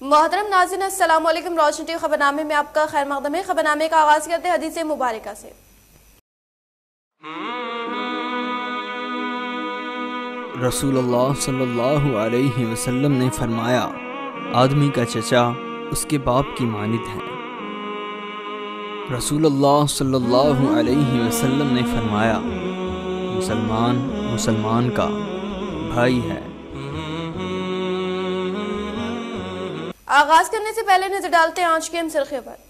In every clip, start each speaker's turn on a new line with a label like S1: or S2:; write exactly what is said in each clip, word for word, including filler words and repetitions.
S1: मोहतरम नाज़रीन, अस्सलाम वालेकुम। रोशनी टीवी खबरनामे में आपका खैर मकदम है। खबरनामे का आगाज करते हैं हदीस मुबारका से।
S2: रसूलुल्लाह सल्लल्लाहु अलैहि वसल्लम ने फरमाया, आदमी का चचा उसके बाप की मानित है। रसूलुल्लाह सल्लल्लाहु अलैहि वसल्लम ने फरमाया, मुसलमान मुसलमान का भाई है।
S1: आगाज करने से पहले नजर डालते हैं आज के अहम सुर्खियों पर।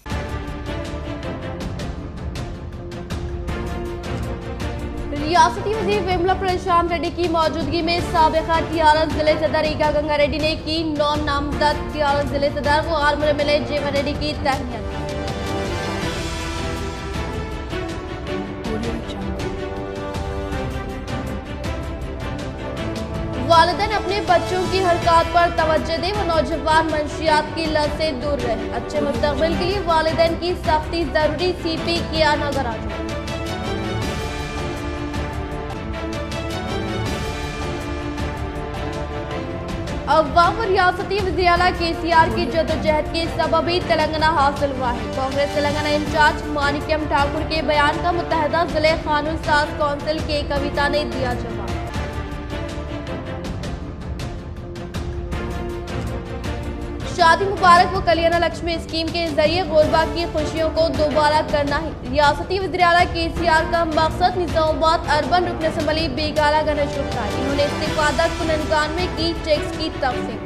S1: रियासती वजीर विमला प्रशांत रेड्डी की मौजूदगी में साबिका टीआरएस जिले सदर ईगा गंगा रेड्डी ने की नौ नामजद टीआरएस जिले सदर को आर्मर मिले जीवन रेड्डी की तहनीत। वालिदैन अपने बच्चों की हरकत पर तवज्जो दें, वो नौजवान मंशियात की लत से दूर रहे। अच्छे मुस्तकबिल के लिए वालिदैन की सख्ती जरूरी, सीपी किया नगराज। अवाम और रियासती वज़ीर-ए-आला केसीआर की जदोजहद के सबब ही तेलंगाना हासिल हुआ है। कांग्रेस तेलंगाना इंचार्ज मानिक्यम ठाकुर के बयान का मुत्तहदा जिले कानून साज कौंसिल के कविता ने दिया जवाब। शादी मुबारक व कल्याण लक्ष्मी स्कीम के जरिए गुरबा की खुशियों को दोबारा करना है रियासती वज़ीर-ए-आला केसीआर का मकसद। निजामाबाद अर्बन रुकन असम्बली बेगाला गणेश गुप्ता, इन्होंने इस्तीफादक कुननगान में की चेक्स की तकसीम।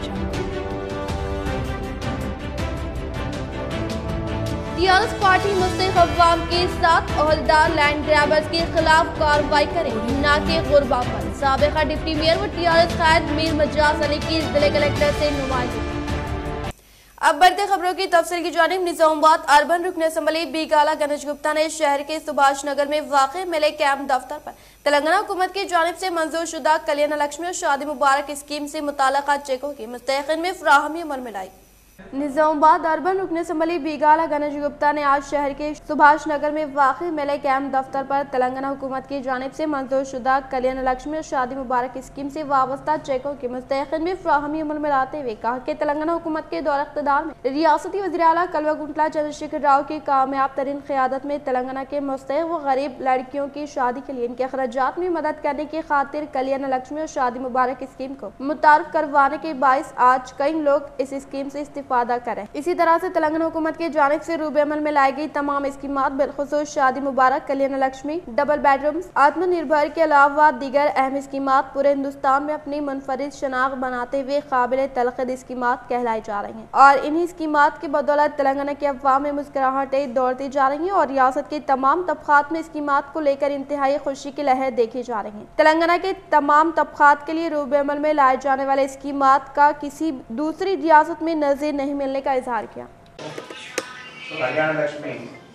S1: टीआरएस पार्टी मुस्तहिक अवाम के साथ ओहदेदार लैंड ग्रैबर्स के खिलाफ कार्रवाई करें, न कि गुरबा पर। साबिका डिप्टी मेयर व टीआरएस कायद मीर मजाज अली की जिले कलेक्टर से नुमाइंदगी। अब बढ़ते खबरों की तफसील की जानिब। निजामाबाद अर्बन रुकन असम्बली बेगाला गणेश गुप्ता ने शहर के सुभाष नगर में वाक़ मिले कैंप दफ्तर पर तेलंगाना हुकूमत की जानिब से मंजूर शुदा कल्याण लक्ष्मी और शादी मुबारक स्कीम से मुताल्लिक़ चेकों की मुस्तहिक़ीन में फराहमी अमल में लाई। निजामाबाद अर्बन रुकन असम्बली बेगाला गणेश गुप्ता ने आज शहर के सुभाष नगर में वाक़ मिले कैंप दफ्तर पर तेलंगाना हुकूमत की जानिब से मंजूर शुदा कल्याण लक्ष्मी और शादी मुबारक स्कीम से वाबस्ता चेकों की मुस्तहिक़ीन में फराहमी अमल में लाते हुए कहा कि तेलंगाना हुकूमत के दौर इक़्तिदार में रियासती वज़ीर-ए-आला कल्वाकुंतला चंद्रशेखर राव की कामयाब तरीन क़यादत में तेलंगाना के मुस्तहिक़ व गरीब लड़कियों की शादी के लिए इनके अख़राजात में मदद करने की खातिर कल्याण लक्ष्मी और शादी मुबारक स्कीम को मुतारफ़ करवाने के बाइस आज कई लोग इस स्कीम से इस्तीफादा करें। इसी तरह से तेलंगाना हुकूमत की जानिब से रूबे अमल में लाई गई तमाम स्कीमात बिलखुसूस शादी मुबारक, कल्याण लक्ष्मी, डबल बेडरूम, आत्मनिर्भर के अलावा दीगर अहम स्कीमात पूरे हिंदुस्तान में अपनी मुनफरिद शनाख्त बनाते हुए काबिल तलक़ीद स्कीमात कहलाई जा रही हैं और इन्हीं स्कीमात की बदौलत तेलंगाना के अवाम में मुस्कुराहटें दौड़ती जा रही हैं और रियासत के तमाम तबक़ात में स्कीमात को लेकर इंतहाई खुशी की लहर देखी जा रही है। तेलंगाना के तमाम तबक़ात के लिए रूबे अमल में लाए जाने वाले स्कीमात का किसी दूसरी रियासत में नज़ीर नहीं मिलने का इजहार किया।
S3: कल्याण लक्ष्मी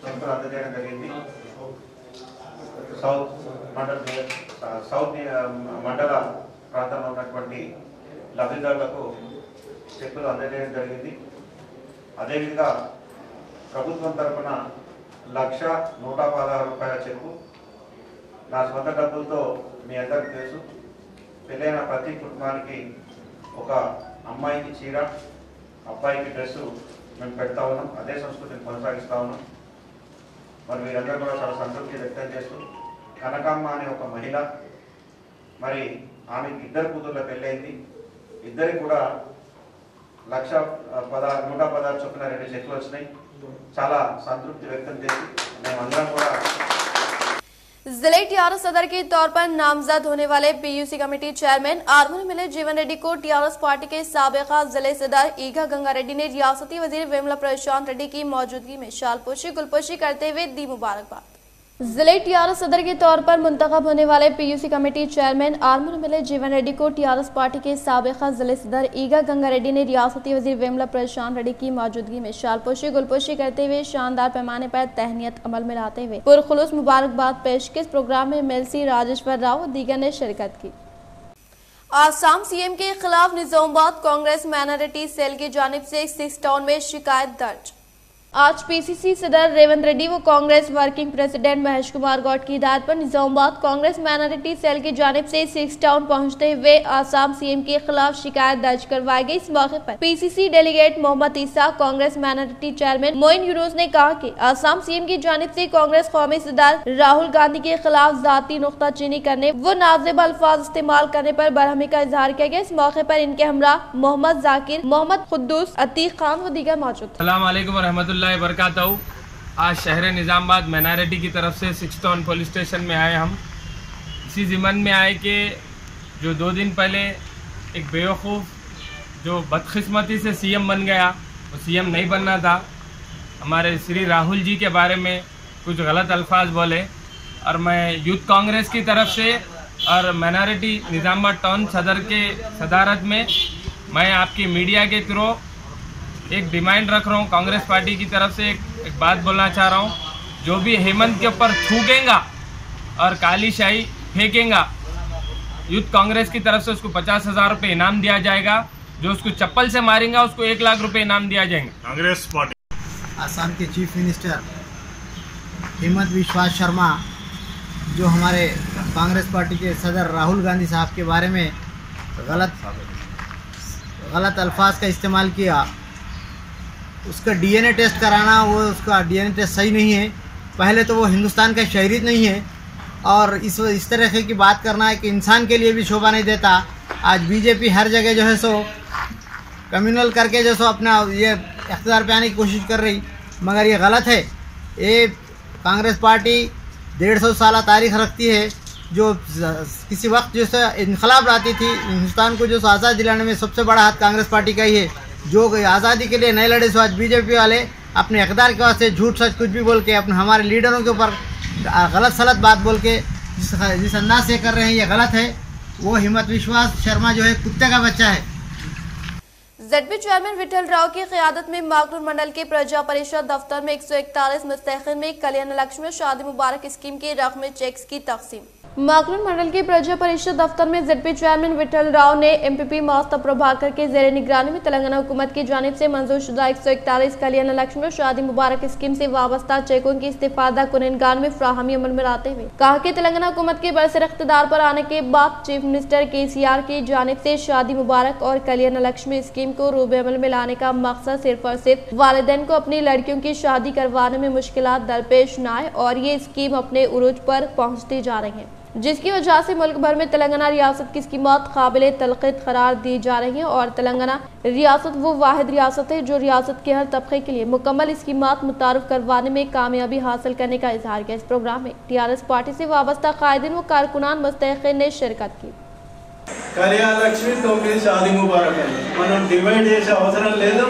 S3: సౌత్ మండల సౌత్ మండల ప్రాంతంలో ఉన్నటువంటి లబ్ధిదారులకు చెక్కులు అందజేయడం జరిగింది। అదేవిధంగా ప్రభుత్వం తరఫున లక్ష నూట పదహారు రూపాయల చెక్కు నా సొంత డబ్బులతో మీ అందరికీ తెలుసు పెళ్ళైన ప్రతి కుటుంబానికి ఒక అమ్మాయికి చీర, అబ్బాయికి డ్రెస్సు మేము పెడతా ఉన్నాం। అదే సంస్కృతిని కొనసాగిస్తూ ఉన్నాం। మరి వీరందరూ కూడా చాలా సంతృప్తి వ్యక్తం చేస్తూ కనకమ్మ అనే ఒక మహిళ, మరి ఆమెకి ఇద్దరు కూతుర్ల పెళ్ళైంది, ఇద్దరికి కూడా లక్ష పదహారు నూట పదహారు చొప్పున రెండు చెక్కులు వచ్చినాయి। చాలా సంతృప్తి వ్యక్తం చేసి మేమందరం కూడా
S1: जिले टीआरएस सदर के तौर पर नामजद होने वाले पीयूसी कमेटी चेयरमैन आर्मर मिले जीवन रेड्डी को टीआरएस पार्टी के साबिका जिले सदर ईगा गंगा रेड्डी ने रियासती वजीर विमला प्रशांत रेड्डी की मौजूदगी में शालपोशी गुलपोशी करते हुए दी मुबारकबाद। जिले टीआरएस सदर के तौर पर मुंतखब होने वाले पीयूसी कमेटी चेयरमैन आर्मर मिले जीवन रेड्डी को टीआरएस पार्टी के साबिका जिले सदर ईगा गंगा रेड्डी ने रियासती वजीर विमला प्रशांत रेड्डी की मौजूदगी में शालपोशी गुलपोशी करते हुए शानदार पैमाने पर तहनीत अमल में लाते हुए पुरखुलूस मुबारकबाद पेश की। इस प्रोग्राम में एमएलसी राजेश्वर राव और दीगर ने शिरकत की। आसाम सीएम के खिलाफ निजामाबाद कांग्रेस माइनॉरिटी सेल की जानिब से सिक्स टाउन में शिकायत दर्ज। आज पीसीसी सदर रेवंत रेड्डी व कांग्रेस वर्किंग प्रेसिडेंट महेश कुमार गौड की हिदायत पर निजामाबाद कांग्रेस माइनॉरिटी सेल की जानिब से सिक्स टाउन पहुंचते हुए आसाम सीएम के खिलाफ शिकायत दर्ज करवाई गई। इस मौके पर PCC delegate Mohammed Isa, Congress minority chairman Moin Yunus ने कहा कि आसाम सीएम की जानिब से कांग्रेस कौमी सदर राहुल गांधी के खिलाफ जाती नुक्ताचीनी करने व नाज़िब अल्फाज इस्तेमाल करने पर बरहमी का इजहार किया गया। इस मौके पर इनके हमरा मोहम्मद जाकिर, मोहम्मद खुद्दूस, अतीक खान व दीगर मौजूद।
S4: अस्सलाम वालेकुम रहमतुल्लाहि बरकातहू। आज शहर निज़ामाबाद माइनॉरिटी की तरफ से सिक्स टाउन पुलिस स्टेशन में आए। हम इसी ज़िमन में आए कि जो दो दिन पहले एक बेवकूफ़ जो बदकिस्मती से सीएम बन गया, वो सीएम नहीं बनना था, हमारे श्री राहुल जी के बारे में कुछ गलत अल्फाज बोले और मैं यूथ कांग्रेस की तरफ से और माइनॉरिटी निज़ामाबाद टाउन सदर के सदारत में मैं आपकी मीडिया के थ्रू एक डिमांड रख रहा हूँ। कांग्रेस पार्टी की तरफ से एक, एक बात बोलना चाह रहा हूँ, जो भी हेमंत के ऊपर थूकेगा और काली शाही फेंकेगा, यूथ कांग्रेस की तरफ से उसको पचास हजार रुपये इनाम दिया जाएगा। जो उसको चप्पल से मारेगा उसको एक लाख रुपए इनाम दिया जाएगा।
S5: कांग्रेस पार्टी
S6: आसाम के चीफ मिनिस्टर हेमंत विश्वा शर्मा जो हमारे कांग्रेस पार्टी के सदर राहुल गांधी साहब के बारे में गलत गलत अल्फाज का इस्तेमाल किया, उसका डीएनए टेस्ट कराना, वो उसका डीएनए टेस्ट सही नहीं है। पहले तो वो हिंदुस्तान का शहरी नहीं है और इस इस तरह की बात करना है कि इंसान के लिए भी शोभा नहीं देता। आज बीजेपी हर जगह जो है सो कम्युनल करके जो सो अपना ये इख्तियार पे आने की कोशिश कर रही, मगर ये गलत है। ये कांग्रेस पार्टी डेढ़ सौ साल तारीख रखती है, जो किसी वक्त जो सो इनकलाब लाती थी, हिंदुस्तान को जो सो आज़ाद दिलाने में सबसे बड़ा हाथ कांग्रेस पार्टी का ही है। जो आज़ादी के लिए नहीं लड़े सो आज बीजेपी वाले अपने इक़्तिदार के वास्ते झूठ सच कुछ भी बोल के अपने हमारे लीडरों के ऊपर गलत सलत बात बोल के जिस जिस अंदाज से कर रहे हैं, ये गलत है। वो हिम्मत विश्वास शर्मा जो है कुत्ते का बच्चा है।
S1: जेडपी चेयरमैन विठल राव की क़यादत में मागनूर मंडल के प्रजा परिषद दफ्तर में एक सौ इकतालीस मुस्तहिक़ीन में कल्याण लक्ष्मी शादी मुबारक स्कीम के रकम चेक्स की तकसीम। मागनूर मंडल के प्रजा परिषद दफ्तर में जेडपी चेयरमैन विठल राव ने एमपीपी मास्टर प्रभाकर के जेर निगरानी में तेलंगाना हुकूमत की जानिब से मंजूर शुदा एक सौ इकतालीस कल्याण लक्ष्मी शादी मुबारक स्कीम से वाबस्ता चेकों की इस्तेफादा कुनैनगान में फ्राहमी अमल में लाते हुए कहा कि तेलंगाना हुकूमत के बरसर इख्तिदार पर आने के बाद चीफ मिनिस्टर के सी आर की जानिब से शादी मुबारक और कल्याण लक्ष्मी स्कीम को रूबे अमल में लाने का मकसद सिर्फ और सिर्फ वालिदैन को अपनी लड़कियों की शादी करवाने में मुश्किलात दरपेश न आए और ये स्कीम अपने उरूज पर पहुँचती जा रही है, जिसकी वजह से मुल्क भर में तेलंगाना रियासत की स्कीमात काबिल तलक़ीद करार दी जा रही हैं और तेलंगाना रियासत वो वाहिद रियासत है जो रियासत के हर तबके के लिए मुकम्मल स्कीमात मुतारफ करवाने में कामयाबी हासिल करने का इजहार किया। इस प्रोग्राम में टीआरएस पार्टी से वाबस्ता कायदीन व कारकुनान मुस्तहिक़ीन ने शिरकत की।
S7: కళ్యాణ లక్ష్మి తొమ్మిది షాదీ ముబారక్ అని మనం డివైడ్ చేసే అవసరం లేదు।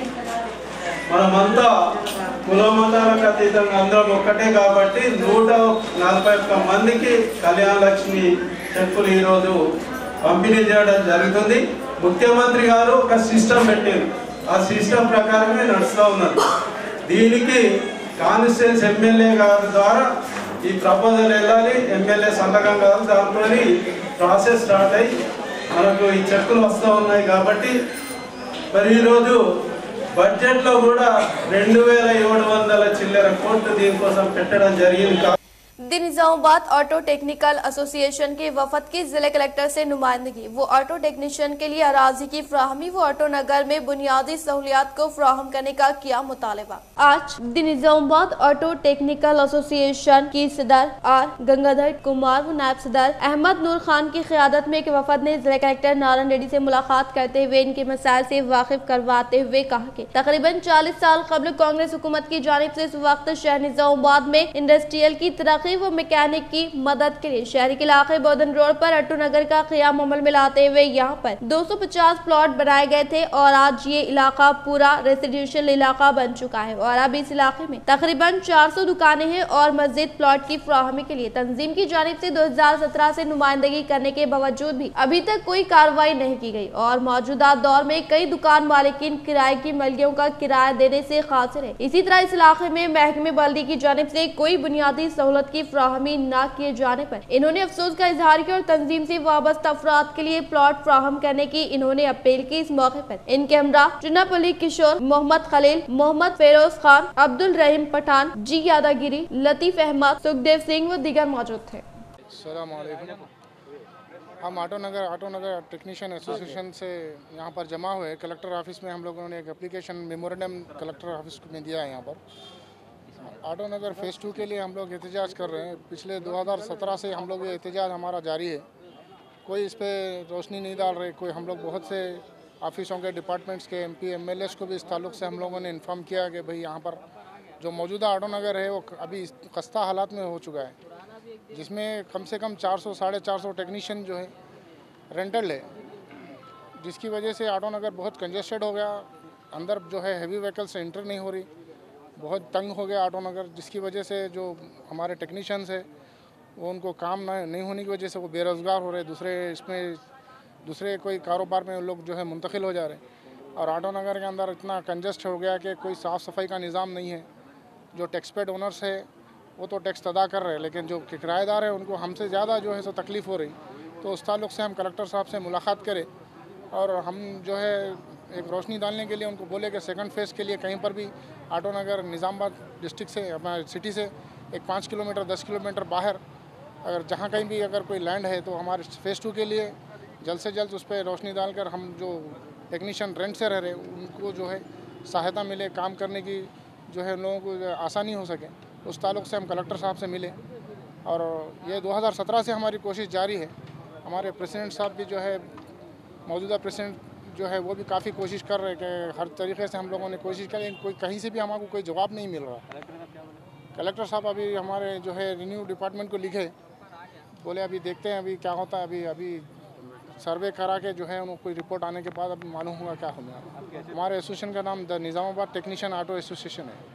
S7: మనమంతా కులమతాలకు అతీతంగా అందరం ఒక్కటే కాబట్టి నూట నలభై ఒక్క మందికి కళ్యాణ లక్ష్మి చెక్కులు ఈరోజు పంపిణీ చేయడం జరుగుతుంది। ముఖ్యమంత్రి గారు ఒక సిస్టమ్ పెట్టారు, ఆ సిస్టమ్ ప్రకారమే నడుస్తూ ఉన్నారు। దీనికి కాన్స్టిట్యూన్స్ ఎమ్మెల్యే గారి ద్వారా ఈ ప్రపోజల్ వెళ్ళాలి, ఎమ్మెల్యే సంతకం కాదు, దాంతో ప్రాసెస్ స్టార్ట్ అయ్యి మనకు ఈ చెక్కులు వస్తూ ఉన్నాయి। కాబట్టి మరి ఈరోజు బడ్జెట్లో కూడా రెండు వేల ఏడు వందల చిల్లర కోట్లు దీనికోసం పెట్టడం జరిగింది।
S1: The Nizamabad auto technical association के वफद की जिले कलेक्टर से नुमाइंदगी। वो ऑटो टेक्नीशियन के लिए अराजी की फ्राहमी व ऑटो नगर में बुनियादी सहूलियात को फ्राहम करने का किया मुतालबा। आज the Nizamabad auto technical association की सदर आर गंगाधर कुमार व नायब सदर अहमद नूर खान की क़यादत में एक वफद ने जिला कलेक्टर नारायण रेड्डी से मुलाकात करते हुए इनके मसाइल से वाकिफ करवाते हुए कहा कि तकरीबन चालीस साल कबल कांग्रेस हुकूमत की जानिब से इस वक्त शहर निजामाबाद में इंडस्ट्रियल की तरक्की वो मैकेनिक की मदद के लिए शहरी के इलाके बोधन रोड पर अट्टू नगर का क़याम अमल में लाते हुए यहाँ पर दो सौ पचास प्लॉट बनाए गए थे और आज ये इलाका पूरा रेसिडेंशियल इलाका बन चुका है और अब इस इलाके में तकरीबन चार सौ दुकानें हैं और मस्जिद प्लॉट की फ्राहमी के लिए तंजीम की जानिब से दो हजार सत्रह से नुमाइंदगी करने के बावजूद भी अभी तक कोई कार्रवाई नहीं की गई और मौजूदा दौर में कई दुकान मालिकीन किराए की मलियों का किराया देने से कासिर है। इसी तरह इस इलाके में महकमे बल्दी की जानिब से कोई बुनियादी सहूलत की फ्राहमी न किए जाने पर इन्होंने अफसोस का इजहार किया और तंजीम से वाबस्ता अफराद के लिए प्लॉट फ्राहम करने की इन्होंने अपील की। इस मौके पर इनके हमरा चुनापली किशोर, मोहम्मद खलील, मोहम्मद फेरोज खान, अब्दुल रहीम पठान, जी यादागिरी, लतीफ अहमद, सुखदेव सिंह व दीगर मौजूद थे।
S5: हम auto Nagar auto Nagar technician association से यहाँ पर जमा हुए कलेक्टर ऑफिस में हम लोगों ने एक एप्लीकेशन मेमोरेंडम कलेक्टर ऑफिस में दिया है। यहाँ पर ऑटो नगर फेज़ टू के लिए हम लोग एहतजाज कर रहे हैं। पिछले दो हज़ार सत्रह से हम लोग ये एहतजाज हमारा जारी है। कोई इस पर रोशनी नहीं डाल रहे। कोई हम लोग बहुत से ऑफिसों के डिपार्टमेंट्स के एमपी एमएलएस को भी इस ताल्लुक से हम लोगों ने इन्फॉर्म किया कि भाई यहाँ पर जो मौजूदा ऑटो नगर है वो अभी खस्ता हालात में हो चुका है, जिसमें कम से कम चार सौ साढ़े चार सौ टेक्नीशियन जो है रेंटल है, जिसकी वजह से ऑटो नगर बहुत कंजेस्टेड हो गया। अंदर जो है हैवी व्हीकल्स एंटर नहीं हो रही, बहुत तंग हो गया ऑटो नगर, जिसकी वजह से जो हमारे टेक्नीशियंस है वो उनको काम ना नहीं होने की वजह से वो बेरोज़गार हो रहे, दूसरे इसमें दूसरे कोई कारोबार में लोग जो है मुंतकिल हो जा रहे हैं। और ऑटो नगर के अंदर इतना कंजेस्ट हो गया कि कोई साफ़ सफाई का निज़ाम नहीं है। जो टैक्स पेड ओनर्स है वो तो टैक्स अदा कर रहे हैं, लेकिन जो किराएदार है उनको हमसे ज़्यादा जो है सो तकलीफ़ हो रही। तो उस ताल्लुक़ से हम कलेक्टर साहब से मुलाकात करें और हम जो है एक रोशनी डालने के लिए उनको बोले कि सेकंड फेज़ के लिए कहीं पर भी ऑटो नगर निज़ामाबाद डिस्ट्रिक्ट से अपना सिटी से एक पाँच किलोमीटर दस किलोमीटर बाहर अगर जहाँ कहीं भी अगर कोई लैंड है तो हमारे फेज़ टू के लिए जल्द से जल्द उस पर रोशनी डालकर हम जो टेक्नीशियन रेंट से रह रहे उनको जो है सहायता मिले, काम करने की जो है लोगों को आसानी हो सके। उस ताल्लुक़ से हम कलेक्टर साहब से मिले और ये दो हज़ार सत्रह से हमारी कोशिश जारी है। हमारे प्रेसिडेंट साहब भी जो है मौजूदा प्रेसिडेंट जो है वो भी काफ़ी कोशिश कर रहे हैं कि हर तरीके से हम लोगों ने कोशिश करी, कोई कहीं से भी हमारे कोई जवाब नहीं मिल रहा। कलेक्टर साहब अभी हमारे जो है रिन्यू डिपार्टमेंट को लिखे, बोले अभी देखते हैं अभी क्या होता है, अभी अभी सर्वे करा के जो है उनको कोई रिपोर्ट आने के बाद अभी मालूम होगा क्या होगा। हमारे एसोसिएशन का नाम the Nizamabad technician auto association है।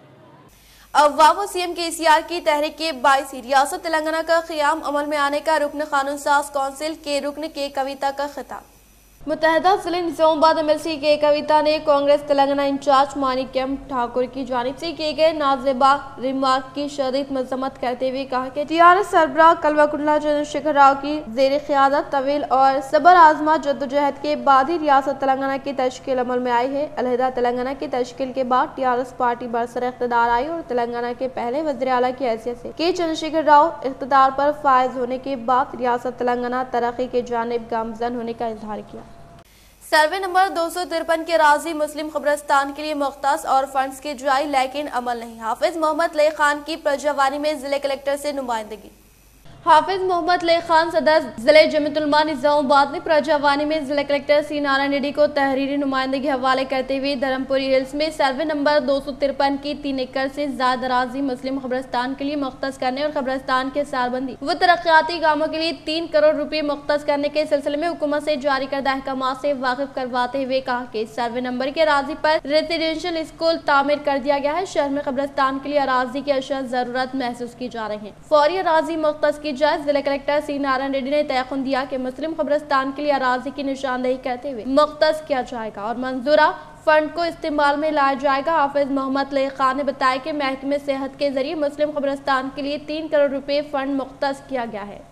S1: अवाम सीएम के सी आर की तहरीक के बाईस रियासत तेलंगाना का क़याम अमल में आने का रुकन कानून साज कौंसिल के रुकन के कविता का खिताब। मुत्तहदा जिले निजामाबाद एमएलसी के कविता ने कांग्रेस तेलंगाना इंचार्ज मानिक्यम ठाकुर की जानिब से किए गए नाज़ेबा रिमार्क की शदीद मजम्मत करते हुए कहा कि टीआरएस सरबराह कल्वाकुंडला चंद्रशेखर राव की ज़ेर क़यादत तवील और सबर आजमा जद्दोजहद के बाद ही रियासत तेलंगाना की तश्कील अमल में आई है। अलहदा तेलंगाना की तश्कील के बाद टीआरएस पार्टी बरसर इक़्तिदार आई और तेलंगाना के पहले वज़ीर आला की हैसियत से के चंद्रशेखर राव इक़्तिदार पर फायज होने के बाद रियासत तेलंगाना तरक्की के जानिब गामज़न होने का इजहार किया। सर्वे नंबर दो सौ तिरपन के राजी मुस्लिम कब्रिस्तान के लिए मुख्तस और फंड्स की ड्राई लेकिन अमल नहीं। हाफिज मोहम्मद ले खान की प्रजावानी में जिले कलेक्टर से नुमाइंदगी। हाफिज मोहम्मद ले खान सदर जिले जमीयतुलमा निजामाबाद ने प्रजावानी में जिला कलेक्टर सी नारायण रेड्डी को तहरीरी नुमाइंदगी हवाले करते हुए धर्मपुरी हिल्स में सर्वे नंबर दो सौ तिरपन की तीन एकड़ से ज्यादा राजी मुस्लिम कब्रिस्तान के लिए मुख्तस करने और कब्रिस्तान के सारबंदी व तरक्याती कामों के लिए तीन करोड़ रुपए मुख्तस करने के सिलसिले में हुकूमत से जारी करदा अहकाम से वाकिफ करवाते हुए कहा कि सर्वे नंबर के अराजी पर रेजिडेंशियल स्कूल तामीर कर दिया गया है। शहर में कब्रिस्तान के लिए अराजी की अशद जरूरत महसूस की जा रही है। फौरी अराजी मुख्तस की जाए। जिला कलेक्टर सी नारायण रेड्डी ने तयखुन दिया कि मुस्लिम कब्रिस्तान के लिए अराजी की निशानदेही करते हुए मुख्तस किया जाएगा और मंजूरा फंड को इस्तेमाल में लाया जाएगा। हाफिज मोहम्मद ले खान ने बताया कि महकमे सेहत के जरिए मुस्लिम कब्रिस्तान के लिए तीन करोड़ रुपए फंड मुख्तस किया गया है।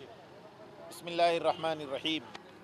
S8: बिस्मिल्लाहिर्रहमानिर्रहीम।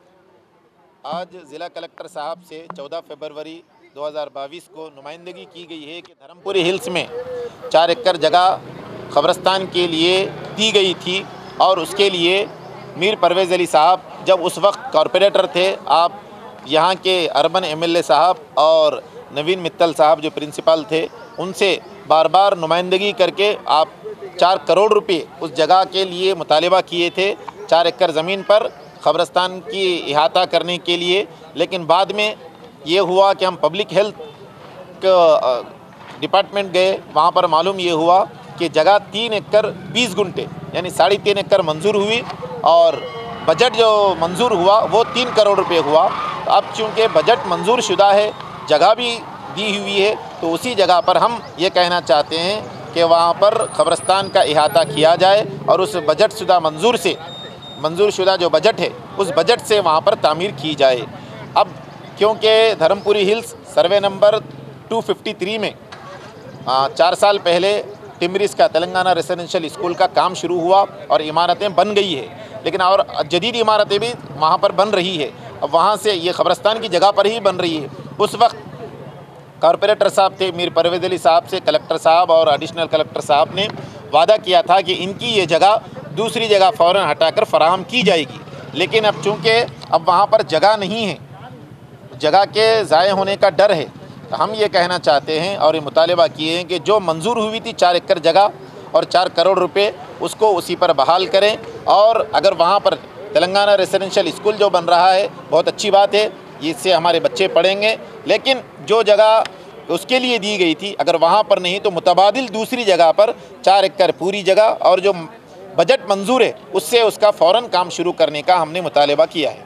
S8: आज जिला कलेक्टर साहब से चौदह फरवरी दो हज़ार बाईस को नुमाइंदगी की गई है कि धर्मपुरी हिल्स में चार एकड़ जगह कब्रिस्तान के लिए दी गई थी और उसके लिए मीर परवेज़ अली साहब जब उस वक्त कॉरपोरेटर थे, आप यहाँ के अर्बन एमएलए साहब और नवीन मित्तल साहब जो प्रिंसिपल थे उनसे बार बार नुमाइंदगी करके आप चार करोड़ रुपए उस जगह के लिए मुतालिबा किए थे, चार एकड़ ज़मीन पर कब्रिस्तान की इहाता करने के लिए। लेकिन बाद में ये हुआ कि हम पब्लिक हेल्थ डिपार्टमेंट गए, वहाँ पर मालूम ये हुआ कि जगह तीन एकड़ बीस गुंटे यानी साढ़े तीन एकड़ मंजूर हुई और बजट जो मंजूर हुआ वो तीन करोड़ रुपए हुआ। अब चूँकि बजट मंजूर शुदा है, जगह भी दी हुई है, तो उसी जगह पर हम ये कहना चाहते हैं कि वहाँ पर कब्रिस्तान का इहाता किया जाए और उस बजट शुदा मंजूर से मंजूर शुदा जो बजट है उस बजट से वहाँ पर तामीर की जाए। अब क्योंकि धर्मपुरी हिल्स सर्वे नंबर दो सौ तिरेपन में आ, चार साल पहले टिमरिस का तेलंगाना रेसिडेंशियल स्कूल का काम शुरू हुआ और इमारतें बन गई है, लेकिन और जदीद इमारतें भी वहाँ पर बन रही है। अब वहाँ से ये ख़बरस्तान की जगह पर ही बन रही है। उस वक्त कॉरपोरेटर साहब थे मीर परवेज़ अली साहब से कलेक्टर साहब और एडिशनल कलेक्टर साहब ने वादा किया था कि इनकी ये जगह दूसरी जगह फ़ौरन हटाकर फराहम की जाएगी, लेकिन अब चूँकि अब वहाँ पर जगह नहीं है, जगह के ज़ाय होने का डर है, तो हम ये कहना चाहते हैं और ये मुतालबा किए हैं कि जो मंजूर हुई थी चार एकड़ जगह और चार करोड़ रुपए उसको उसी पर बहाल करें। और अगर वहाँ पर तेलंगाना रेसिडेंशियल स्कूल जो बन रहा है बहुत अच्छी बात है, इससे हमारे बच्चे पढ़ेंगे, लेकिन जो जगह उसके लिए दी गई थी अगर वहाँ पर नहीं तो मुतबादिल दूसरी जगह पर चार एकड़ पूरी जगह और जो बजट मंजूर है उससे उसका फ़ौरन काम शुरू करने का हमने मुतालबा किया है।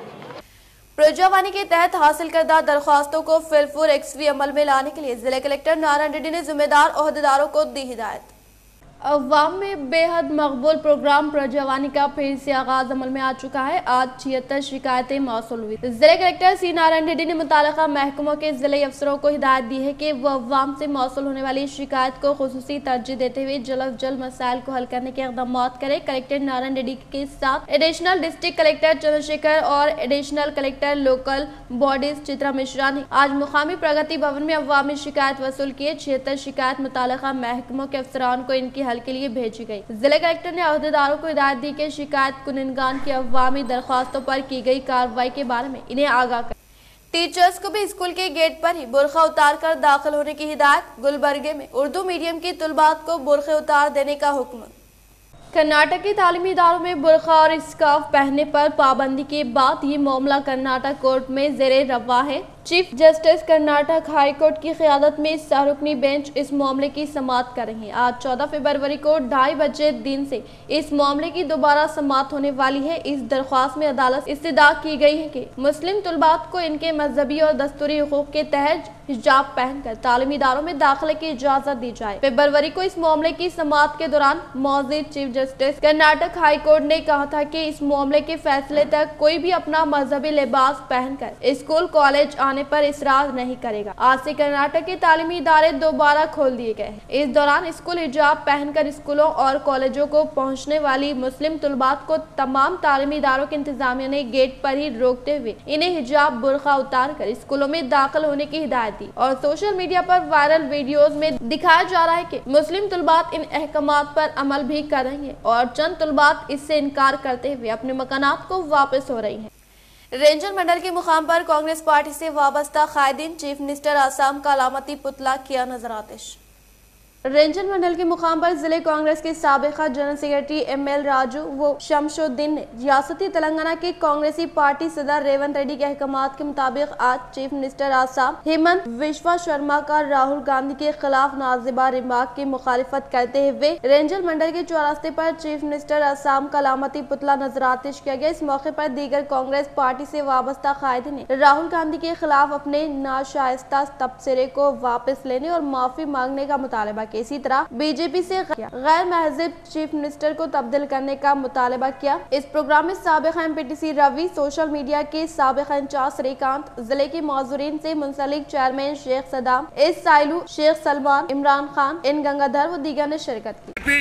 S1: प्रजावाणी के तहत हासिल करदा दरख्वास्तों को फिलफूर एक्सवी अमल में लाने के लिए जिला कलेक्टर नारायण रेड्डी ने जिम्मेदार ओहदेदारों को दी हिदायत। अवाम में बेहद मकबूल प्रोग्राम प्रजावाणी का फिर से आगाज अमल में आ चुका है। आज छिहत्तर शिकायतें मौसूल हुई। जिला कलेक्टर सी नारायण रेड्डी ने मुताल्लिका महकमों के जिले अफसरों को हिदायत दी है कि वह अवाम से मौसूल होने वाली शिकायत को खुसूसी तरजीह देते हुए जल्द अज जल्द मसाइल को हल करने के इक़दाम करें। कलेक्टर नारायण रेड्डी के साथ एडिशनल डिस्ट्रिक्ट कलेक्टर चंद्रशेखर और additional collector local bodies Chitra Mishra ने आज मुकामी प्रगति भवन में अवामी शिकायत वसूल किए। छिहत्तर शिकायत मुताल्लिका महकमों के अफसरान को इनकी हल के लिए भेजी गई। जिला कलेक्टर ने अहदेदारों को हिदायत दी कि शिकायत कुनिनगान की अवामी दरख्वास्तों पर की गई कार्रवाई के बारे में इन्हें आगाह करें। टीचर्स को भी स्कूल के गेट पर ही बुर्का उतार कर दाखिल होने की हिदायत। गुलबर्गे में उर्दू मीडियम की तुलबात को बुर्के उतार देने का हुक्म। कर्नाटक के तालीमी इदारों में बुर्का और स्कार्फ पहनने पर पाबंदी के बाद ये मामला कर्नाटक कोर्ट में ज़ेरे रवा है। Chief justice Karnataka high court की क़यादत में सहरुकनी बेंच इस मामले की समाअत कर रही है। आज चौदह फरवरी को ढाई बजे दिन से इस मामले की दोबारा समाअत होने वाली है। इस दरख्वास्त में अदालत इस्तदा की गई है कि मुस्लिम तुलबात को इनके मजहबी और दस्तूरी हुकूक के तहत हिजाब पहनकर तालीमी इदारों में दाखिले की इजाजत दी जाए। फरवरी को इस मामले की समाअत के दौरान मौजूद chief justice Karnataka high court ने कहा था कि इस मामले के फैसले तक कोई भी अपना मजहबी लिबास पहनकर स्कूल कॉलेज आने पर इसरार नहीं करेगा। आज से कर्नाटक के तालीमी इदारे दोबारा खोल दिए गए हैं। इस दौरान स्कूल हिजाब पहनकर स्कूलों और कॉलेजों को पहुंचने वाली मुस्लिम तुलबात को तमाम तालीमी इदारों के इंतजामिया ने गेट पर ही रोकते हुए इन्हें हिजाब बुर्का उतार कर स्कूलों में दाखिल होने की हिदायत दी और सोशल मीडिया पर वायरल वीडियोज में दिखाया जा रहा है कि मुस्लिम तुलबात इन अहकामात पर अमल भी कर रही है और चंद तुलबात इससे इनकार करते हुए अपने मकानात को वापस हो रही है। रेंजर मंडल के मुकाम पर कांग्रेस पार्टी से वाबस्ता कायदीन चीफ मिनिस्टर आसाम का अलामती पुतला किया नजर आतिश। रेंजर मंडल के मुकाम पर जिले कांग्रेस के साबिका general secretary M L Raju व शमशुद्दीन ने रियासती तेलंगाना के कांग्रेसी पार्टी सदर रेवंत रेड्डी के अहकामात के मुताबिक आज चीफ मिनिस्टर आसाम हेमंत विश्वा शर्मा का राहुल गांधी के खिलाफ नाजिबा रिमार्क की मुखालिफत करते हुए रेंजर मंडल के चौरास्ते पर चीफ मिनिस्टर आसाम का अलामती पुतला नजरातिश किया गया। इस मौके पर दीगर कांग्रेस पार्टी से वाबस्ता कायदीन ने राहुल गांधी के खिलाफ अपने नाशाइस्ता तबसरे को वापस लेने और माफी मांगने का मुतालबा। इसी तरह बीजेपी से गैर महजिब चीफ मिनिस्टर को तब्दील करने का मुतालबा किया। इस प्रोग्राम में साबिका एमपीटीसी रवि, सोशल मीडिया के साबिका इंचार्ज श्रीकांत, जिले के मौजूरीन से मुंसलिक chairman Sheikh Saddam, S Sailu, Sheikh Salman, Imran Khan, N Gangadhar व दीगर ने शिरकत की।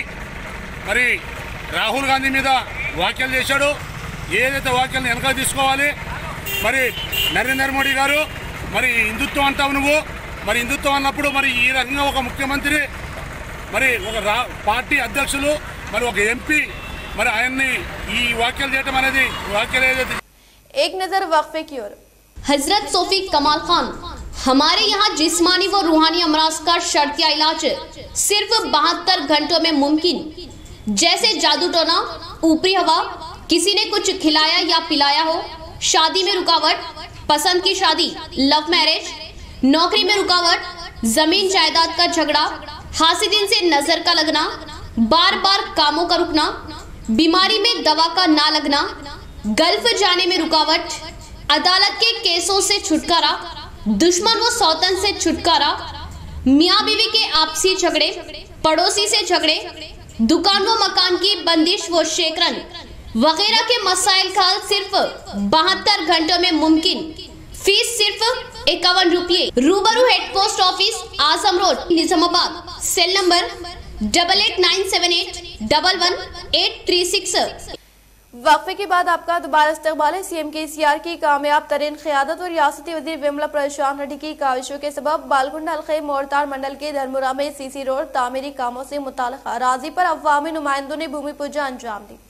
S9: మరి రాహుల్ గాంధీ మీద వ్యాఖ్యలు చేశాడు, ఏదైతే వ్యాఖ్యలను వెనక తీసుకోవాలి। మరి నరేంద్ర మోడీ గారు మరి హిందుత్వం అంటావు నువ్వు, మరి హిందుత్వం అన్నప్పుడు మరి ఈ రకంగా ఒక ముఖ్యమంత్రి మరి ఒక పార్టీ అధ్యక్షులు మరి ఒక ఎంపీ మరి ఆయన్ని ఈ వ్యాఖ్యలు చేయడం అనేది వ్యాఖ్యలు ఏదైతే।
S1: एक नजर वक्फे की ओर।
S10: हजरत सोफी कमाल खान, हमारे यहाँ जिस्मानी व रूहानी अमराज का शर्तिया इलाज सिर्फ बहत्तर घंटों में मुमकिन। जैसे जादू टोना, ऊपरी हवा, किसी ने कुछ खिलाया या पिलाया हो, शादी में रुकावट, पसंद की शादी, लव मैरिज, नौकरी में रुकावट, जमीन जायदाद का झगड़ा, हासिदिन से नजर का लगना, बार बार कामों का रुकना, बीमारी में दवा का ना लगना, गल्फ जाने में रुकावट, अदालत के केसों से छुटकारा, दुश्मन व सौतन से छुटकारा, मियाँ बीवी के आपसी झगड़े, पड़ोसी से झगड़े, दुकान व मकान की बंदिश व शेकरन वगैरह के मसाइल का हल सिर्फ बहत्तर घंटों में मुमकिन। फीस सिर्फ इक्यावन रुपये। रूबरू head post office, Azam road, Nizamabad. Cell number double eight nine seven eight double one eight three six.
S1: वक्फे के बाद आपका दोबारा इस्तकबाल है। सीएम के सीआर की कामयाब तरीन क़यादत और रियासती वज़ीर विमला प्रशांत रेड्डी की काविशों के सबब बालकुंडा हल्के मोरतार मंडल के धर्मुरा में सीसी रोड तामीरी कामों से मुताल्लिक़ अराज़ी पर अवामी नुमाइंदों ने भूमि पूजा अंजाम दी।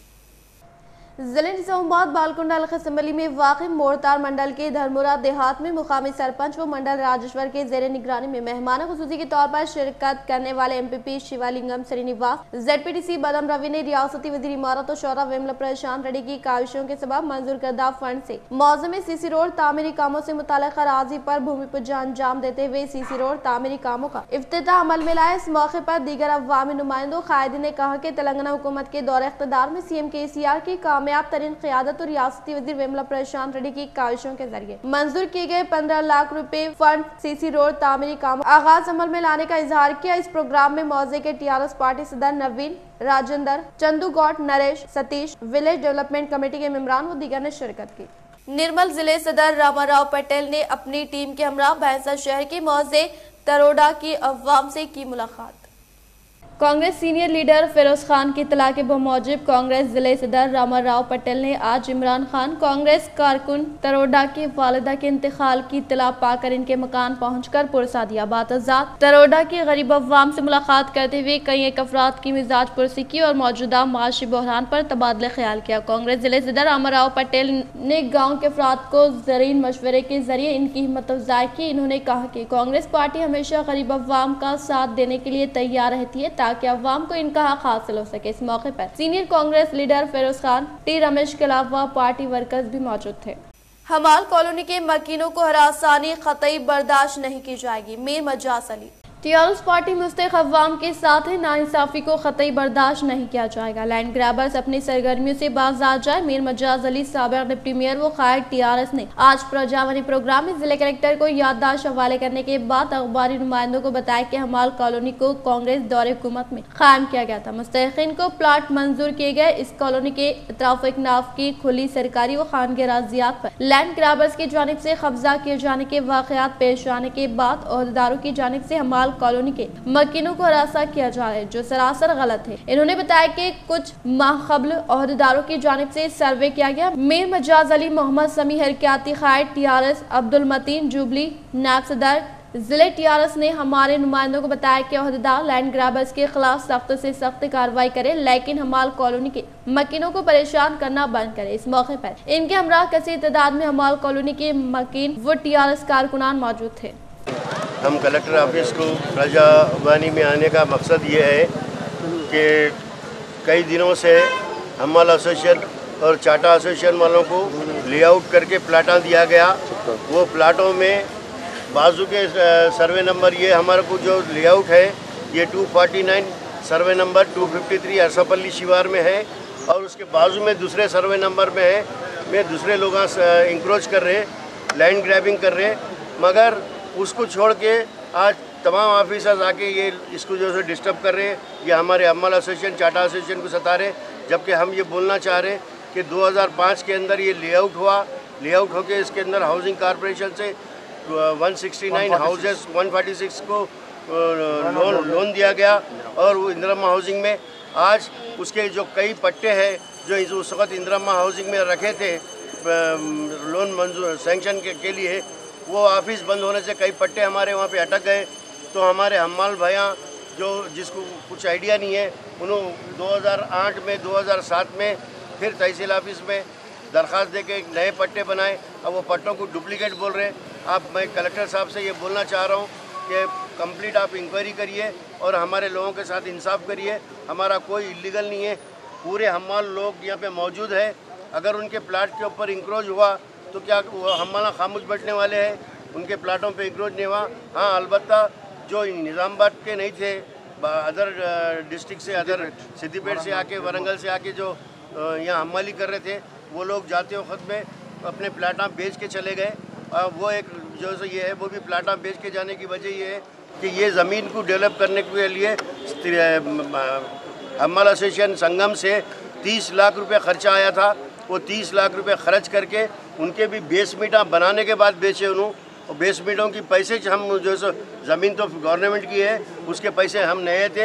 S1: जिले निजामाबाद बालकुंडा हल्का असम्बली में वाक़ मोरतार मंडल के धर्मुरा देहात में मुकामी सरपंच व मंडल राजेश्वर के जेर निगरानी में मेहमान खुसूसी के तौर पर शिरकत करने वाले M P P Shivalingam Srinivas, Z P T C Badam Ravi ने रियासती वज़ीर इमारत और शौरा विमला प्रशांत रेड्डी की काविशों के सबब मंजूर करदा फंड से मौज़े में सीसी रोड तामीरी कामों से मुताल्लिक़ अराज़ी पर भूमि पूजा अंजाम देते हुए सीसी रोड तामीरी कामों का इफ्तिताह अमल में लाया। इस मौके पर दीगर अवामी नुमाइंदों कायदीन ने कहा कि तेलंगाना हुकूमत के दौरे इख्तिदार में सीएम के सी आर की कामयाब तरीन क़यादत और रियासती वज़ीर विमला प्रशांत रेड्डी की काविशों के जरिए मंजूर किए गए पंद्रह लाख रुपए फंड सीसी रोड तामीरी काम आगाज अमल में लाने का इजहार किया। इस प्रोग्राम में मौजे के टीआरएस पार्टी सदर Naveen, Rajendra, Chandu Gaut, Naresh, Satish, village development committee के मेंबरान व दीगर ने शिरकत की। निर्मल जिले सदर रामाराव पटेल ने अपनी टीम के हमरा भैंसा शहर के मौजे तरोडा की अवाम से की मुलाकात। कांग्रेस सीनियर लीडर फिरोज खान की इत्तला के बमौजिब कांग्रेस जिले सदर रामाराव पटेल ने आज इमरान खान कांग्रेस कारकुन तरोडा के वालिदा के इंतकाल की इत्तला पाकर इनके मकान पहुंचकर पुरसा दिया। बातजात तरोडा के गरीब अवाम से मुलाकात करते हुए कई एक अफराद की मिजाज पुरसी की और मौजूदा माशी बहरान पर तबादला ख्याल किया। कांग्रेस जिले सदर रामाराव पटेल ने गाँव के अफराद को ज़रीन मशवरे के जरिए इनकी हिम्मत अफजाई की। इन्होंने कहा कि कांग्रेस पार्टी हमेशा गरीब अवाम का साथ देने के लिए तैयार रहती है ताकि अवाम को इनका हक हासिल हो सके। इस मौके पर senior Congress leader Firoz Khan, T Ramesh के अलावा पार्टी वर्कर्स भी मौजूद थे। हमाल कॉलोनी के मकीनों को हरासानी कतई बर्दाश्त नहीं की जाएगी, मीर मजाज अली। टीआरएस पार्टी मुस्तैक अवाम के साथ है, नाइंसाफी को कतई बर्दाश्त नहीं किया जाएगा। लैंड ग्रैबर्स अपनी सरगर्मियों से बाज आ जाए। मीर मजाज अली साबिक डिप्टी मेयर व कायद टीआरएस ने आज प्रजावानी प्रोग्राम में जिले कलेक्टर को याददाश्त हवाले करने के बाद अखबारी नुमाइंदों को बताया कि हमाल कॉलोनी को कांग्रेस दौरे हुकूमत में कायम किया गया था। मुस्तहिकीन को प्लाट मंजूर किए गए। इस कॉलोनी के अतराफ नाफ की खुली सरकारी व खानगी राजियात पर लैंड ग्रैबर्स की जानिब से कब्जा किए जाने के वाकयात पेश आने के बाद ओहदेदारों की जानिब से हमाल कॉलोनी के मकीनों को हरासा किया जा रहा है, जो सरासर गलत है। इन्होंने बताया कि कुछ माह कबल ओहदेदारों की जानिब से सर्वे किया गया। मीर मजाज अली, मोहम्मद समी हरकियाती कायद टीआरएस, अब्दुल मतीन जुबली नायब सदर जिले टीआरएस ने हमारे नुमाइंदों को बताया कि ओहदेदार लैंड ग्रैबर्स के खिलाफ सख्त से सख्त कार्रवाई करे, लेकिन हमाल कॉलोनी के मकीनों को परेशान करना बंद करे। इस मौके पर इनके हमरा कसी तादाद में हमाल कॉलोनी के मकीन व टीआरएस कारकुनान मौजूद थे।
S11: हम कलेक्टर ऑफिस को प्रजावानी में आने का मकसद ये है कि कई दिनों से हमाल एसोसिएशन और चाटा एसोसिएशन वालों को लेआउट करके प्लाटा दिया गया। वो प्लाटों में बाजू के सर्वे नंबर, ये हमारे को जो लेआउट है ये दो सौ उनचास सर्वे नंबर दो सौ तिरेपन अरसापल्ली शिवार में है और उसके बाजू में दूसरे सर्वे नंबर में है में दूसरे लोग इंक्रोच कर रहे, लैंड ग्रैबिंग कर रहे, मगर उसको छोड़ के आज तमाम ऑफिसर्स आके ये इसको जो है डिस्टर्ब कर रहे हैं। ये हमारे हमाल एसोसिएशन, चाटा एसोसिएशन को सता रहे, जबकि हम ये बोलना चाह रहे हैं कि दो हज़ार पाँच के अंदर ये लेआउट हुआ। लेआउट होके इसके अंदर हाउसिंग कॉरपोरेशन से एक सौ उनहत्तर हाउसेस एक सौ छियालीस को लोन लोन दिया गया और वो इंदिरा हाउसिंग में आज उसके जो कई पट्टे हैं जो उस वक्त इंदिरा हाउसिंग में रखे थे लोन मंजूर सैंक्शन के, के लिए, वो ऑफिस बंद होने से कई पट्टे हमारे वहाँ पे अटक गए। तो हमारे हमाल भैया जो जिसको कुछ आइडिया नहीं है, उन्होंने दो हज़ार आठ में दो हज़ार सात में फिर तहसील ऑफिस में दरख्वास्त दे के नए पट्टे बनाए। अब वो पट्टों को डुप्लीकेट बोल रहे हैं। आप, मैं कलेक्टर साहब से ये बोलना चाह रहा हूँ कि कंप्लीट आप इंक्वायरी करिए और हमारे लोगों के साथ इंसाफ करिए। हमारा कोई इलीगल नहीं है, पूरे हमाल लोग यहाँ पे मौजूद है। अगर उनके प्लाट के ऊपर इंक्रोच हुआ तो क्या वो हमारा खामोश बैठने वाले हैं? उनके प्लाटों पे इंक्रोच नहीं हुआ। हाँ, अलबत्ता जो निज़ामाबाद के नहीं थे, अदर डिस्ट्रिक्ट से, अदर सिद्दीपेट से आके, वरंगल से आके जो यहाँ हमाली कर रहे थे, वो लोग जाते वक्त में अपने प्लाटा बेच के चले गए। वो एक जो से ये है वो भी प्लाटा बेच के जाने की वजह ये है कि ये ज़मीन को डेवलप करने के लिए हमाल एसोसिएशन संगम से तीस लाख रुपए खर्चा आया था। वो तीस लाख रुपए खर्च करके उनके भी बेसमेंटा बनाने के बाद बेचे उन्होंने, और बेसमेंटों की पैसे हम जो सो ज़मीन तो गवर्नमेंट की है, उसके पैसे हम नए थे।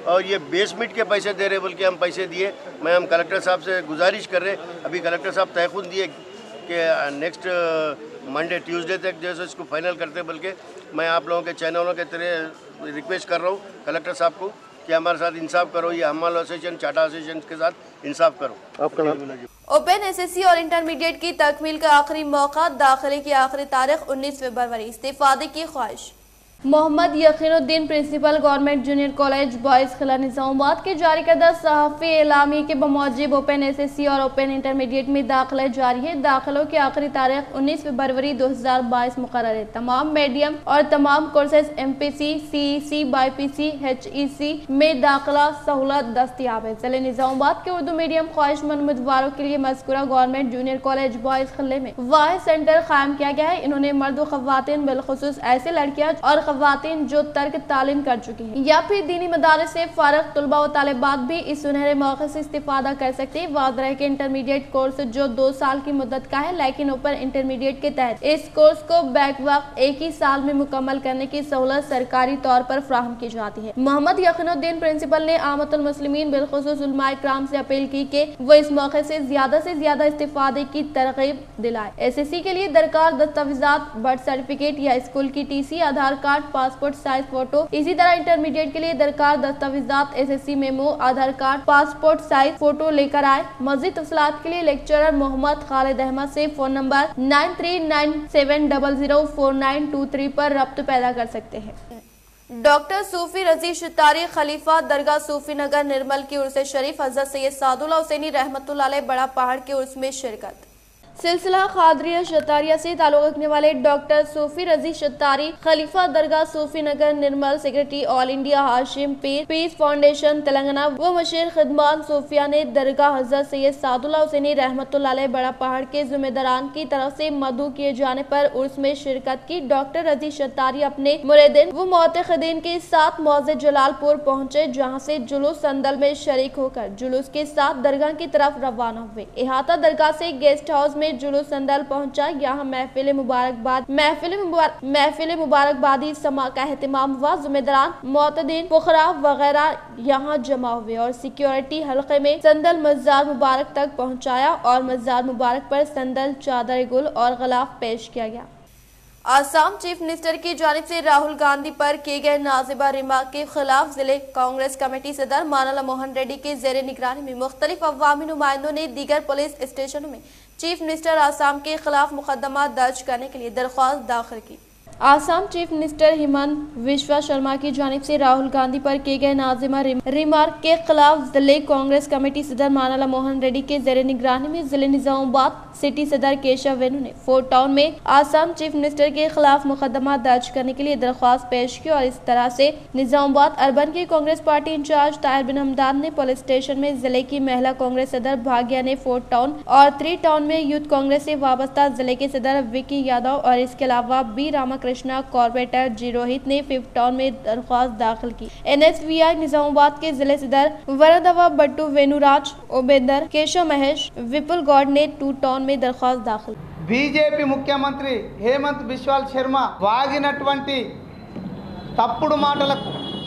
S11: और ये बेस मीट के पैसे दे रहे बल्कि हम पैसे दिए। मैं हम कलेक्टर साहब से गुजारिश कर रहे, अभी कलेक्टर साहब तयखुद दिए कि नेक्स्ट मंडे ट्यूसडे तक जैसे इसको फाइनल करते, बल्कि मैं आप लोगों के चैनलों के तरह रिक्वेस्ट कर रहा हूँ कलेक्टर साहब को कि हमारे साथ इंसाफ करो, ये हमाल एसोसिएशन चाटा एसोसिएशन के साथ इंसाफ करो। आपका नाम?
S1: ओपन एसएससी और इंटरमीडिएट की तकमील का आखिरी मौका, दाखिले की आखिरी तारीख उन्नीस फरवरी, इस्तीफादे की ख्वाहिश। Mohammed Yaqinuddin principal government junior college boys Khilla Nizamabad के जारी करदा सहाफ़ी एलामी के बमौजिब ओपन एसएससी और ओपन इंटरमीडिएट में दाखिला जारी है। दाखिलों की आखिरी तारीख उन्नीस फरवरी दो हज़ार बाईस मुकर्रर है। तमाम मीडियम और तमाम courses MPC, CEC, BiPC, HEC में दाखिला सहूलत दस्तियाब है। जिले निजामाबाद के उर्दू मीडियम ख्वाहिशमंद उम्मीदवारों के लिए मज़कूरा गवर्नमेंट जूनियर कॉलेज बॉयज़ खिले में वाहिद सेंटर कायम किया गया है। इन्होंने मर्द व ख़वातीन बिलखुसूस ऐसे लड़कियाँ और ख़वातीन जो तर्क तालीम कर चुकी हैं या फिर दीनी मदारस से फारग तुलबा व तालिबात भी इस सुनहरे मौके से इस्तिफादा कर सकते हैं। वाद रहे कि इंटरमीडिएट कोर्स जो दो साल की मुद्दत का है, लेकिन ओपन इंटरमीडिएट के तहत इस कोर्स को बैक वक्त एक ही साल में मुकम्मल करने की सहूलत सरकारी तौर पर फ्राहम की जाती है। मोहम्मद यकीनुद्दीन प्रिंसिपल ने आमतुल मुस्लिमीन बिलखुसूस उलमाए किराम से अपील की कि वो इस मौके से ज्यादा से ज्यादा इस्तिफादे की तरगीब दिलाए। एसएससी के लिए दरकार दस्तावेजात बर्थ सर्टिफिकेट या स्कूल की TC, Aadhaar card, passport size photo. इसी तरह इंटरमीडिएट के लिए दरकार दस्तावेजात SSC memo, Aadhaar card, passport size photo लेकर आए। मज़ीद तफसीलात के लिए लेक्चरर मोहम्मद खालिद अहमद से phone number nine three nine seven double zero four nine two three पर रब्त पैदा कर सकते हैं। डॉक्टर सूफी रजी शतारी खलीफा दरगाह सूफी नगर निर्मल की उर्स शरीफ हज़रत सैयद सादुल्लाह हुसैनी रहमतुल्लाह अलैह बड़ा पहाड़ के उर्स में शिरकत। सिलसिला खादरिया शतारिया से ताल्लुक़ रखने वाले डॉक्टर सूफी रजी शतारी खलीफा दरगाह Sufi Nagar Nirmal secretary all India Hashim Peer peace foundation Telangana व मशीर खिदमान सूफिया ने दरगाह हज़रत सैयद सादुल्लाह हुसैनी रहमतुल्लाह अलैह बड़ा पहाड़ के जिम्मेदारान की तरफ से मदऊ किए जाने पर उर्स में शिरकत की। डॉक्टर रजी शतारी अपने मुरीदीन व मुअतक़दीन के साथ मौज़े जलालपुर पहुँचे, जहाँ से जुलूस संदल में शरीक होकर जुलूस के साथ दरगाह की तरफ रवाना हुए। इहाता दरगाह से गेस्ट हाउस में जुलूस संदल पहुंचा। यहाँ महफिल मुबारकबाद महफिल मुबारक महफिल मुबारकबादी समा का एहतमाम हुआ। जिम्मेदारान, मुअतदीन, फुकरा वगैरह यहाँ जमा हुए और सिक्योरिटी हल्के में संदल मज़ार मुबारक तक पहुँचाया और मज़ार मुबारक पर संदल, चादर गुल और गलाफ पेश किया गया। आसाम चीफ मिनिस्टर की जानिब से राहुल गांधी पर किए गए नाजिबा रिमार्क के खिलाफ जिले कांग्रेस कमेटी सदर मानला मोहन रेड्डी के जेर निगरानी में मुख्तलिफ अवामी नुमाइंदों ने दीगर पुलिस स्टेशनों में चीफ मिनिस्टर आसाम के खिलाफ मुकदमा दर्ज करने के लिए दरख्वास्त दाखिल की। आसाम चीफ मिनिस्टर हिमंत विश्वा शर्मा की जानिब से राहुल गांधी पर किए गए नाजिमा रिमार्क के खिलाफ जिले कांग्रेस कमेटी सदर मानला मोहन रेड्डी के जेर निगरानी में जिले निजामाबाद सिटी सदर केशव वेणु ने फोर्ट टाउन में आसाम चीफ मिनिस्टर के खिलाफ मुकदमा दर्ज करने के लिए दरख्वास्त पेश की और इस तरह से निजामाबाद अर्बन के कांग्रेस पार्टी इंचार्ज ताहिर बिन हमदान ने पुलिस स्टेशन में, जिले की महिला कांग्रेस सदर भाग्या ने फोर्ट टाउन और थ्री टाउन में यूथ कांग्रेस से वाबस्ता जिले के सदर विकी यादव और इसके अलावा B Ramakrishna corporator G Rohit ने फिफ्थ टाउन में दरख्वास्त दाखिल की। N S V I Nizamabad के जिले सदर वरदवा बट्टू वेनुराज ओबेदर केशव महेश विपुल गौड़ ने टू टाउन में दरख्वास्त दाखिल।
S12: बीजेपी मुख्यमंत्री हेमंत बिस्वा शर्मा వాగినటువంటి తప్పుడు మాటలకు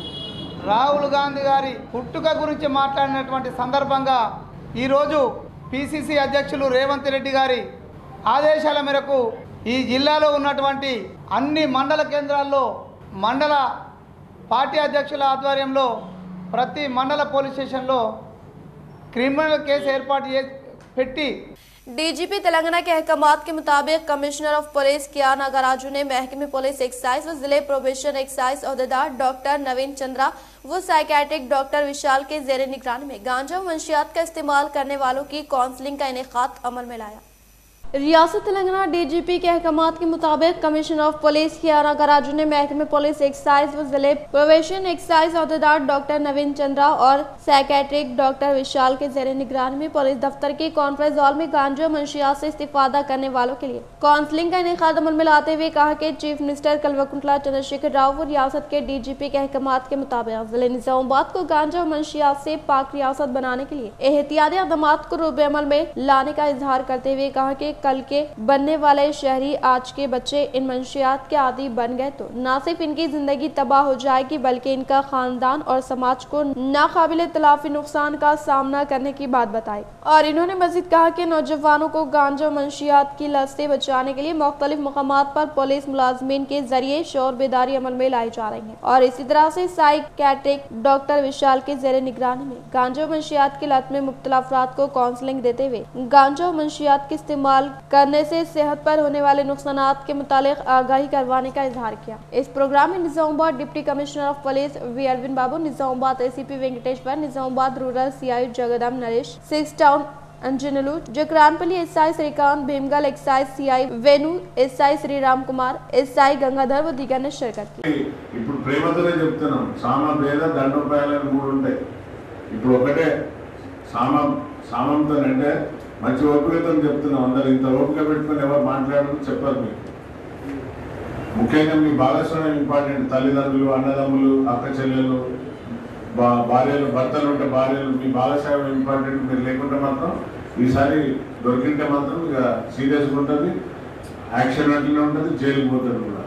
S12: రాహుల్ గాంధీ గారి పుట్టుక గురించి మాట్లాడినటువంటి సందర్భంగా ఈరోజు పిసిసి అధ్యక్షులు రేవంత్ రెడ్డి గారి ఆదేశాల మేరకు ఈ జిల్లాలో ఉన్నటువంటి అన్ని మండల కేంద్రాల్లో మండల పార్టీ అధ్యక్షుల ఆధ్వర్యంలో ప్రతి మండల పోలీస్ స్టేషన్లో క్రిమినల్ కేసు ఏర్పాటు చేసి పెట్టి
S1: डीजीपी तेलंगाना के अहकामात के मुताबिक कमिश्नर ऑफ पुलिस किया नागराजू ने महकमे पुलिस एक्साइज व जिले प्रोबेशन एक्साइज अहदेदार डॉक्टर नवीन चंद्रा व साइकेट्रिक डॉक्टर विशाल के जेर निगरानी में गांजा व मंशियात का इस्तेमाल करने वालों की काउंसलिंग का इनेकाद अमल में लाया। रियासत तेलंगाना डीजीपी के अहकामात के मुताबिक commissioner of police Kiyana Garaju ने महकमे पुलिस एक्साइज व जिले प्रोबेशन एक्साइज अहदेदार डॉक्टर नवीन चंद्रा और साइकेट्रिक डॉक्टर विशाल के जेर निगरानी में पुलिस दफ्तर के कॉन्फ्रेंस हॉल में गांजा मंशियात से इस्तेफादा करने वालों के लिए काउंसलिंग का इनेकाद अमल में लाते हुए कहा कि चीफ मिनिस्टर कल्वकुंतला चंद्रशेखर राव व रियासत के डीजीपी के अहकामात के मुताबिक जिले निजामाबाद को गांजा व मंशियात से पाक रियासत बनाने के लिए एहतियाती इक़दामात को रूबे अमल में लाने का इजहार करते हुए कहा कि कल के बनने वाले शहरी आज के बच्चे इन मंशियात के आदी बन गए तो न सिर्फ इनकी जिंदगी तबाह हो जाएगी बल्कि इनका खानदान और समाज को नाकाबिले तलाफी नुकसान का सामना करने की बात बताई। और इन्होंने मजीद कहा कि नौजवानों को गांजा मंशियात की लत से बचाने के लिए मुख्तलिफ मकामात पर पुलिस मुलाजमीन के जरिए शोर बेदारी अमल में लाई जा रही है और इसी तरह से साइकियाट्रिक डॉक्टर विशाल के जेर निगरानी में गांजा मंशियात की लत में मुब्तला अफराद को काउंसलिंग देते हुए गांजा मंशियात के इस्तेमाल करने से सेहत पर होने वाले नुकसानात के मुतालिक आगाही करवाने का इजहार किया। इस प्रोग्राम में Nizamabad deputy commissioner of police V Arvind Babu, Nizamabad ACP Venkateshwar, Nizamabad rural CI Jagadam Naresh, six town Anjanalu, Jakranpally SI Srikanth, Bheemgal excise CI Venu, SI Sriram Kumar, SI Gangadhar व दीगर ने शिरकत की।
S13: ఇప్పుడు ప్రేమతోనే చెప్తున్నాం సామ భేద దండోపాయాలని మూడు ఉంటాయి। ఇప్పుడు ఒకటే సామ సామంతో అంటే మంచి ఓపికతో చెప్తున్నాం అందరూ ఇంత ఓపిక పెట్టుకొని ఎవరు మాట్లాడరు చెప్పారు మీకు ముఖ్యంగా మీ భాగస్వామ్యం ఇంపార్టెంట్ తల్లిదండ్రులు అన్నదమ్ములు అక్క చెల్లెలు భార్యలు భర్తలు ఉంటే భార్యలు మీ భాగస్వామ్యం ఇంపార్టెంట్ మీరు లేకుంటే మాత్రం ఈసారి దొరికింటే మాత్రం ఇక సీరియస్గా ఉంటుంది యాక్షన్ అట్లనే ఉంటుంది జైలుకి పోతుంది కూడా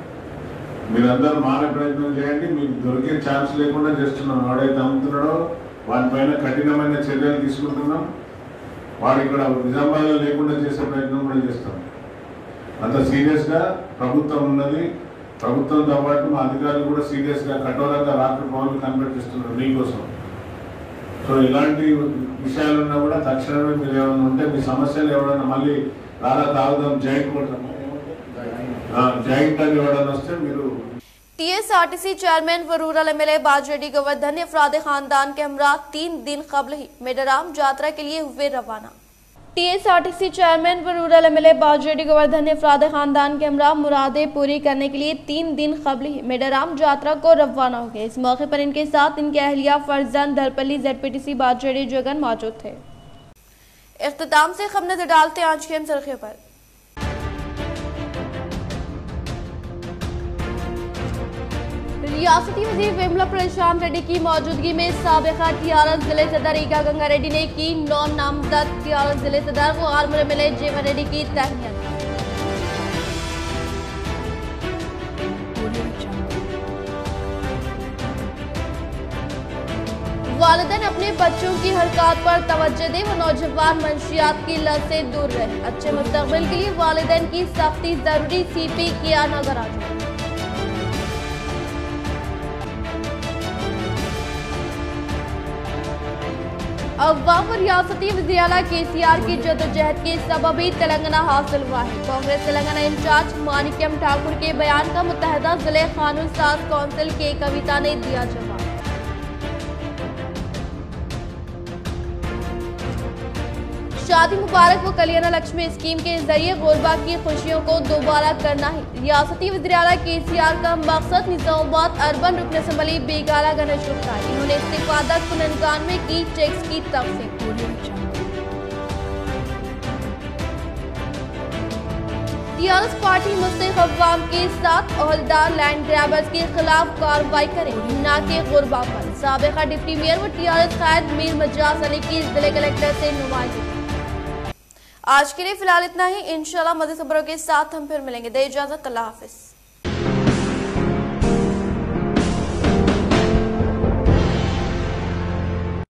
S13: మీరందరూ మారే ప్రయత్నం చేయండి మీకు దొరికే ఛాన్స్ లేకుండా చేస్తున్నాం వాడైతే అమ్ముతున్నాడో వాటిపైన కఠినమైన చర్యలు తీసుకుంటున్నాం వాడు ఇక్కడ నిజామాబాద్లో లేకుండా చేసే ప్రయత్నం కూడా చేస్తాం అంత సీరియస్గా ప్రభుత్వం ఉన్నది ప్రభుత్వంతో పాటు మా అధికారులు కూడా సీరియస్గా కఠోరంగా రాత్రి పౌరులు కనిపెట్టిస్తున్నారు మీకోసం సో ఇలాంటి విషయాలున్నా కూడా తక్షణమే మీరు ఏమైనా ఉంటే మీ సమస్యలు ఎవరైనా మళ్ళీ రాదా తాగుదాం జాయింట్ కొడతాం జాయింట్ అని ఎవరైనా వస్తే మీరు
S1: टीएसआरटीसी चेयरमैन व रूरल एमएलए बाजरेड्डी गोवर्धन ने अफराद खानदान के हमरा तीन दिन कबल ही मेडाराम यात्रा के लिए हुए रवाना। टीएसआरटीसी चेयरमैन व रूरल एमएलए बाजरेड्डी गोवर्धन ने अफराद खानदान के हमरा मुरादें पूरी करने के लिए तीन दिन कबल ही मेडाराम यात्रा को रवाना हो गए। इस मौके पर इनके साथ इनके अहलिया फर्जंद धरपल्ली जेडपीटीसी बाजरेड्डी जगन मौजूद थे। इख्तिताम से खबर नजर डालते आज के सरखे पर। रियासती वजीर विमला प्रशांत रेड्डी की मौजूदगी में साबिका टीआरएस जिले सदर ईगा गंगा रेड्डी ने की नौ नामजद टीआरएस जिले सदर व आर्मर एमएलए जेवन रेड्डी की तहनीत। वालिदैन अपने बच्चों की हरकत पर तवज्जो दें व नौजवान मंशियात की लत से दूर रहे। अच्छे मुस्तकबिल के लिए वालिदैन की सख्ती जरूरी, सीपी किया नगर आजम। अवाम और रियासती वज़ीर-ए-आला केसीआर की जदोजहद के सबब ही तेलंगाना हासिल हुआ है। कांग्रेस तेलंगाना इंचार्ज मानिक्यम ठाकुर के बयान का मुत्तहदा जिले कानून साज कौंसिल के कविता ने दिया जवाब। शादी मुबारक व कल्याण लक्ष्मी स्कीम के जरिए गुरबा की खुशियों को दोबारा करना है रियासती वज़ीर-ए-आला केसीआर का मकसद। निजामाबाद अर्बन रुकन असम्बली बेगाला गणेश गुप्ता इन्होंने इस्तिफादत कुननगान में की चेक्स की तकसीम। टीआरएस पार्टी मुस्तहिक अवाम के साथ ओहदेदार लैंड ग्रैबर्स के खिलाफ कार्रवाई करें, न कि गुरबा पर। साबिका डिप्टी मेयर व टीआरएस कायद मीर मजाज अली की जिले कलेक्टर से नुमाइंदगी। आज के लिए फिलहाल इतना ही। इंशाल्लाह मज़ीद खबरों के साथ हम फिर मिलेंगे। दे इजाजत, अल्लाह हाफिज।